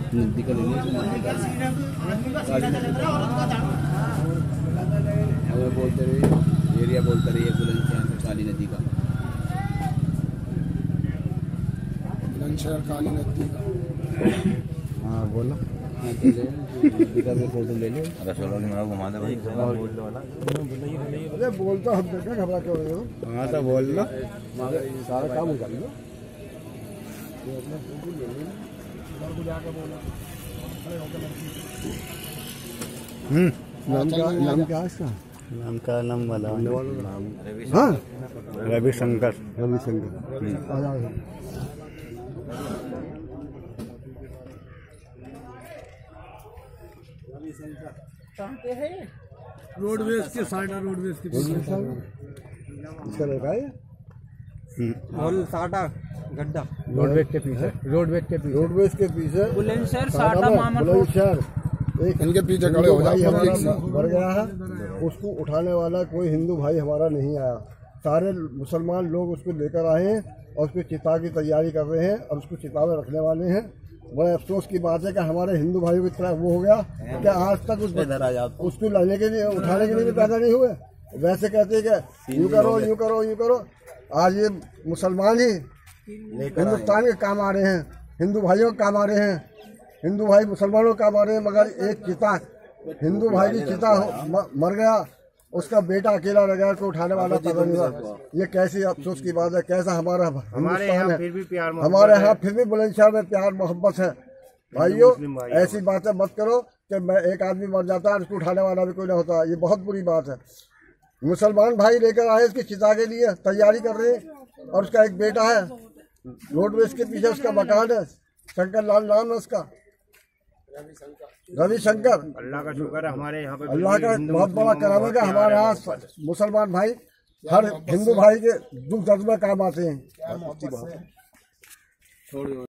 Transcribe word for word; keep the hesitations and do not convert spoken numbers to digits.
नदी का लेने बोलते रहे, एरिया बोलते रहे बुलंदशहर काली नदी का, बुलंदशहर काली नदी का। हाँ बोलो। नदी का भी फोटो ले लो। घुमा दे भाई। अरे बोलता हम देखा घबरा क्यों रहे हो? हाँ तो बोल लो, सारा काम हो जाएगा। हम्म नाम क्या नाम क्या है इसका? नाम का नाम वाला नाम हाँ रविशंकर। रविशंकर। रोडवेज के साइड है, रोडवेज के पीछे इसका लड़का है साटा गड्ढा, रोडवेज के पीछे, रोडवेज के पीछे, रोडवेज के पीछे बुलंदशहर साटा मामर बुलंदशहर। एक इनके पीछे खड़े हो भाई जाओ। हमारा मर गया है, उसको उठाने वाला कोई हिंदू भाई हमारा नहीं आया। सारे मुसलमान लोग उसको लेकर आए हैं और उसको चिता की तैयारी कर रहे हैं और उसको चिता में रखने वाले हैं। बड़े अफसोस की बात है कि हमारे हिंदू भाइयों की तरह वो हो गया कि आज तक उस उसको लाने के लिए उठाने के लिए भी पैदा नहीं हुए। वैसे कहते हैं कि यूँ करो यूँ करो यूँ करो। आज ये मुसलमान ही हिंदुस्तान के काम आ रहे हैं, हिंदू भाइयों के काम आ रहे हैं, हिंदू भाई मुसलमानों के काम आ रहे हैं। मगर एक चिता हिंदू भाई की चिता मर गया, उसका बेटा अकेला रह गया, को उठाने वाला पैदा नहीं हुआ। ये कैसी अफसोस की बात है। कैसा हमारा हमारे यहाँ फिर भी प्यार हमारे यहाँ फिर भी बुलंदशहर में प्यार मोहब्बत है। भाइयों ऐसी बातें मत करो कि मैं एक आदमी मर जाता है उसको उठाने वाला भी कोई ना होता। ये बहुत बुरी बात है। मुसलमान भाई लेकर आए उसकी चिता के लिए तैयारी कर रहे हैं और उसका एक बेटा है, रोडवेज के पीछे उसका मकान है, शंकर लाल नाम है उसका, रविशंकर। अल्लाह का शुक्र है हमारे यहाँ पे अल्लाह का बहुत बड़ा करम है कि हमारे यहाँ मुसलमान भाई हर हिंदू भाई के दुख दर्द में काम आते हैं।